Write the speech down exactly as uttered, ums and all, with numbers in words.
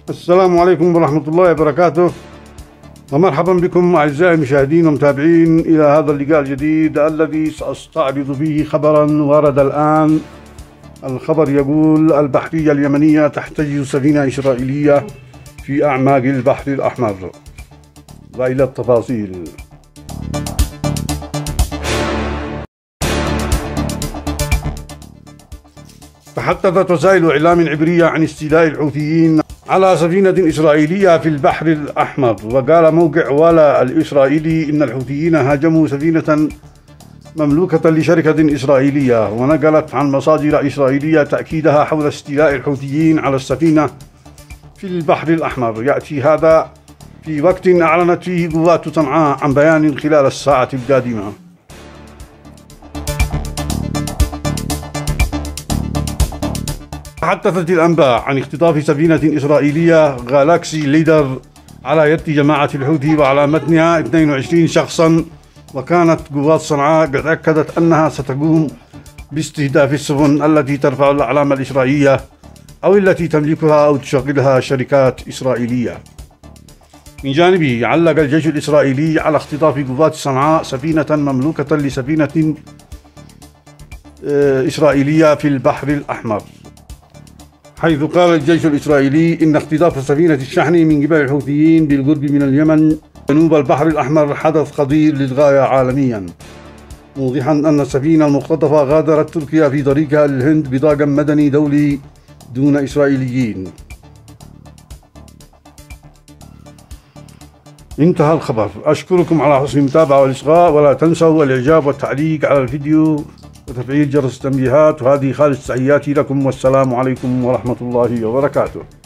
السلام عليكم ورحمة الله وبركاته، ومرحبا بكم أعزائي المشاهدين والمتابعين إلى هذا اللقاء الجديد الذي سأستعرض فيه خبرا ورد الآن. الخبر يقول: البحرية اليمنية تحتجز سفينة إسرائيلية في أعماق البحر الأحمر. وإلى التفاصيل. تحدثت وسائل إعلام عبرية عن استيلاء الحوثيين على سفينة إسرائيلية في البحر الأحمر، وقال موقع ولا الإسرائيلي إن الحوثيين هاجموا سفينة مملوكة لشركة إسرائيلية، ونقلت عن مصادر إسرائيلية تأكيدها حول استيلاء الحوثيين على السفينة في البحر الأحمر. يأتي هذا في وقت أعلنت فيه قوات صنعاء عن بيان خلال الساعة القادمة. تحدثت الأنباء عن اختطاف سفينة إسرائيلية غالاكسي ليدر على يد جماعة الحوثي، وعلى متنها اثنين وعشرين شخصا، وكانت قوات صنعاء قد أكدت أنها ستقوم باستهداف السفن التي ترفع الأعلام الإسرائيلية أو التي تملكها أو تشغلها شركات إسرائيلية. من جانبه علق الجيش الإسرائيلي على اختطاف قوات صنعاء سفينة مملوكة لسفينة إسرائيلية في البحر الأحمر، حيث قال الجيش الإسرائيلي إن اختطاف سفينة الشحن من قبل الحوثيين بالقرب من اليمن جنوب البحر الأحمر حدث خطير للغاية عالميا، موضحا أن السفينة المختطفة غادرت تركيا في طريقها للهند بطاقم مدني دولي دون إسرائيليين. انتهى الخبر. أشكركم على حسن المتابعة والإصغاء، ولا تنسوا الإعجاب والتعليق على الفيديو وتفعيل جرس التنبيهات. وهذه خالص تحياتي لكم، والسلام عليكم ورحمة الله وبركاته.